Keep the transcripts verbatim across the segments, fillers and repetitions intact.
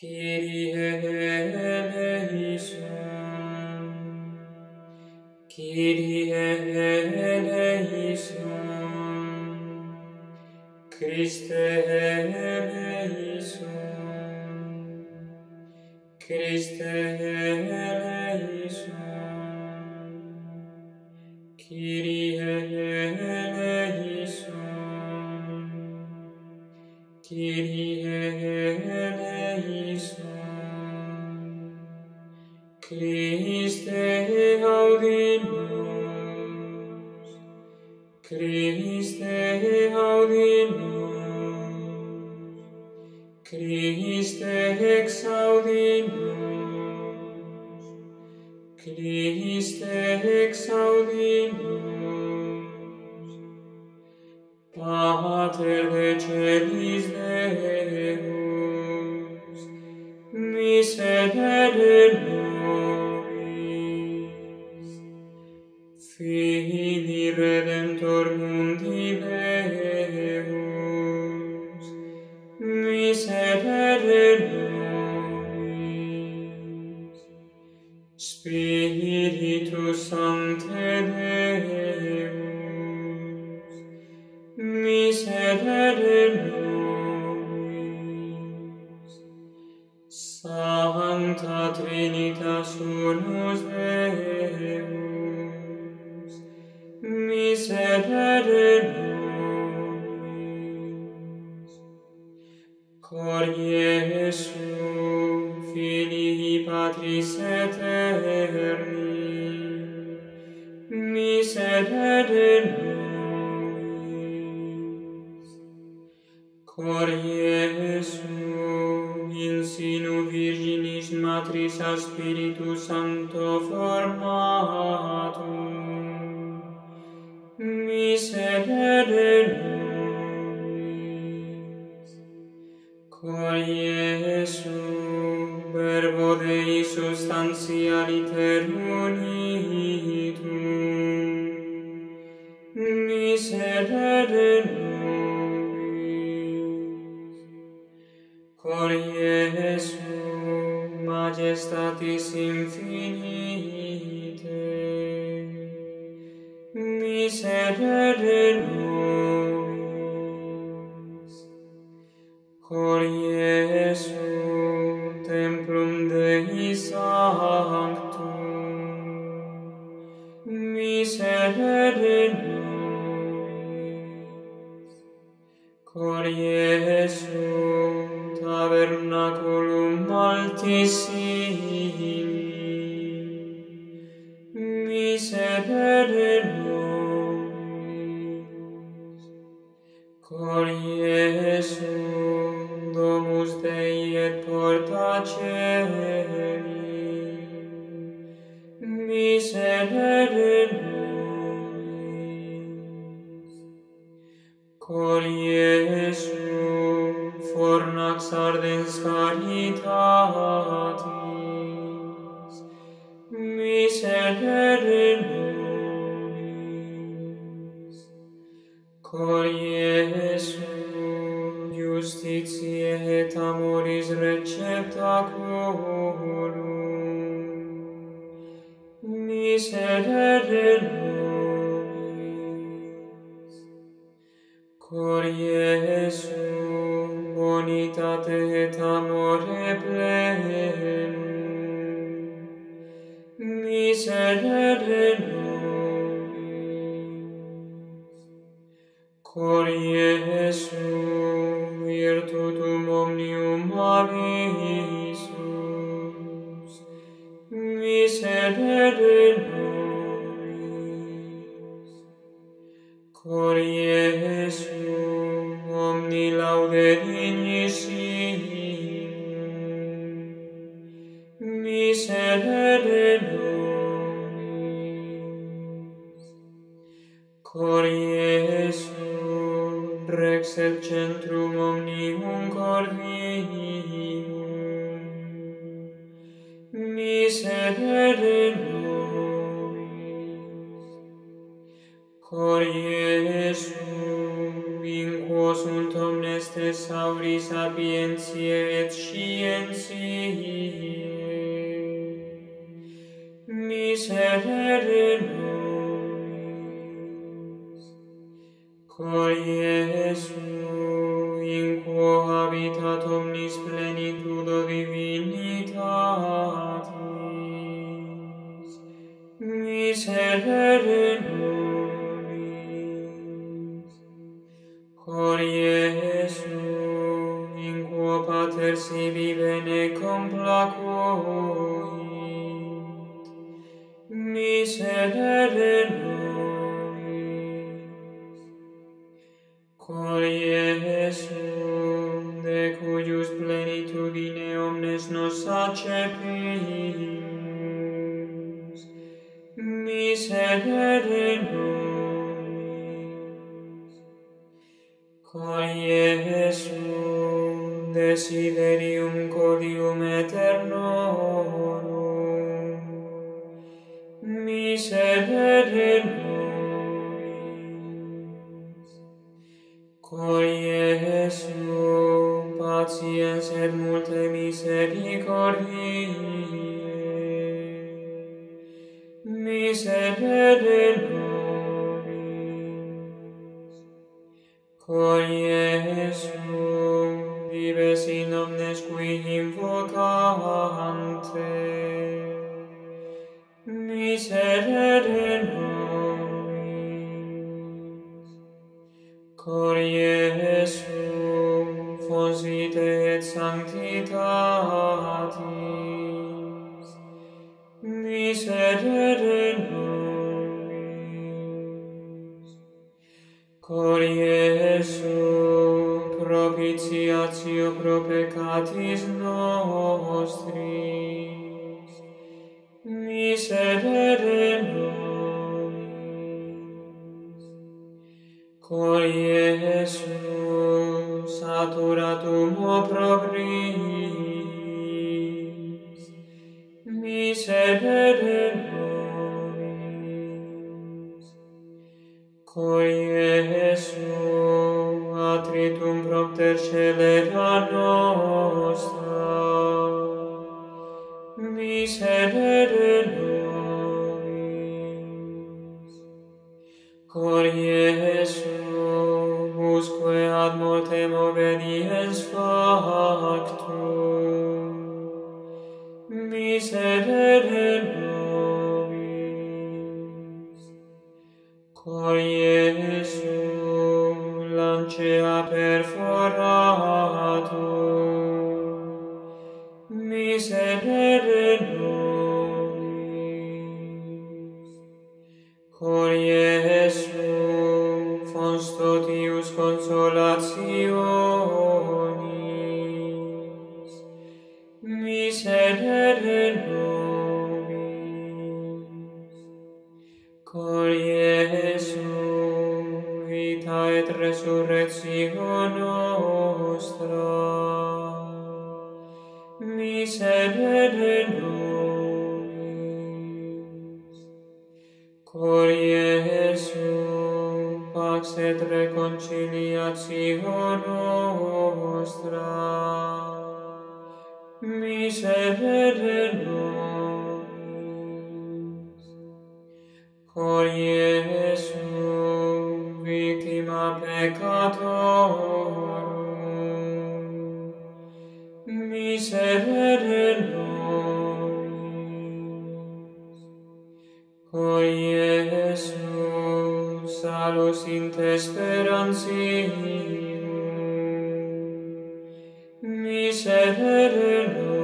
Kyrie eleison. Kyrie eleison. Christe eleison. Christe eleison. Kyrie eleison. Kyrie eleison. Christe audimus. Christe audimus. Christe exaudimus. Christe exaudimus. Pater de celis Deus, miserere nobis. Fili Redemptor mundi Deus, miserere nobis. Spiritus Sancte Deus, miserere nobis. Sancta Trinitas Unus Deus, miserere nobis. Cor Iesu, Filii Patris Aeterni, miserere nobis. Cor Iesu, in sinu Virginis Matris a Spiritu Sancto formatum, miserere nobis. Cor Iesu, Verbo Dei substantia liter unitum, miserere nobis. Cor Iesu, Majestatis infinite, miserere nobis. Cor Iesu, Templum Dei Sanctum, miserere nobis. Cor Iesu, Tabernaculum Altissimi, miserere nobis. Cor Iesu, Domus Dei et porta Caeli, miserere nobis. Cor Iesu, Fornax ardens caritatis, miserere nobis. Cor Iesu, Justitiae et amoris receptaculum, miserere nobis. Cor Iesu, bonitate et amore plenum, miserere nobis. Cor Iesu, virtutum omnium avisus, miserere nobis. Cor Iesu, omni laude dignissimum, miserere nobis. Cor Iesu, Rex et centrum omnium cordium, miserere nobis. Cor Iesu, in quo sunt omnes thesauri sapientiae et scientiae. Miserere nobis. Cor Iesu, in quo habitat omnis plenitudo divinitatis. Miserere nobis. Cor Iesu, in quo Pater sibi bene complacuit. Miserere nobis. Cor Iesu, de cuius plenitudine omnes nos accepimus. Miserere nobis. Cor Iesu, desiderium codium aeternorum. Miserere nobis. Cor Iesu, patiens et multe misericordiae. Miserere nobis. Cor Iesu, vives in omnes qui invocante. Miserere nobis. Cor Iesu, fons vitae et sanctitatis. Miserere nobis. Cor Iesu, propitiatio pro peccatis nostris. Miserere nobis. Cor Iesu, saturatum opprobris. Miserere nobis. Cor Iesu, atritum propter scelera nostra. Miserere nobis. Cor Iesu, usque ad multem obediens factum. Miserere nobis. Cor Iesu, lancea perforatum. Miserere nobis. Cor Iesu, fons totius consolationis. Miserere nobis. Cor Iesu, vita et resurrectio nostra. Miserere nobis. Cor Iesu, pax et reconciliatio nostra. Miserere nobis. Cor Iesu, victima peccatorum. Miserere nobis. Cor Iesu, salus in te sperantium. Miserere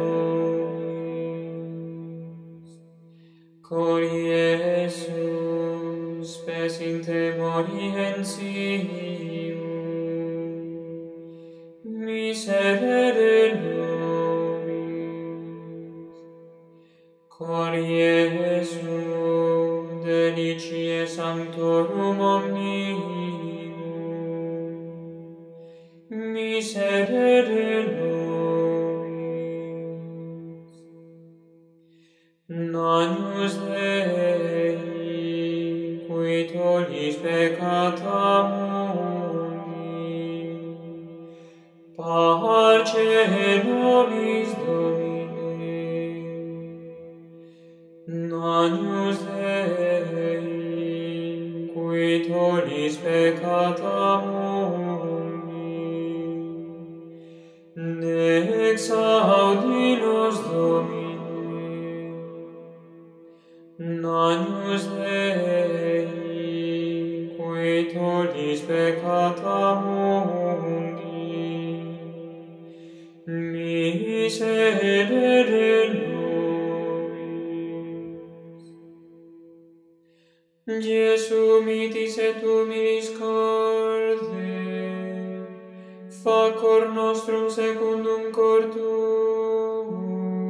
nobis. Cor Iesu, spes in te morientium. Miserere nobis. Cor Iesu, deliciae sanctorum omnium. Miserere nobis. Agnus Dei, qui tollis peccata mundi. parce nobis Domine, agnus Dei, qui tollis peccata mundi, exaudi nos Domine, agnus Dei, qui tollis peccata mundi, miserere nobis. Iesu mitis et humilis corde, facor nostrum secundum cor tuum.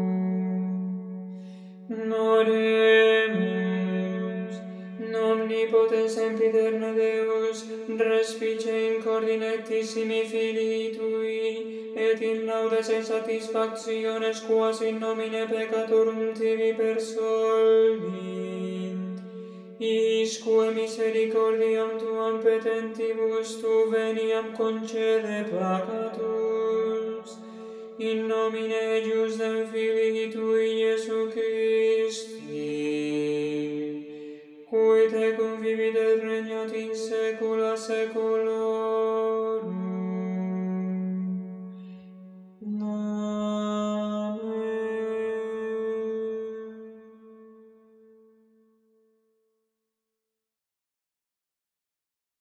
Oremus, omnipotens sempiterna Deus, respice in cordinectissimi Filii Tui, et in laudes et satisfactiones quas in nomine peccatorum tibi persolvint, isque misericordiam Tuam petentibus Tu veniam concede placatus, in nomine eius Dei Filii Tui Iesu Christi, qui tecum vivit et regnat in saecula saeculorum.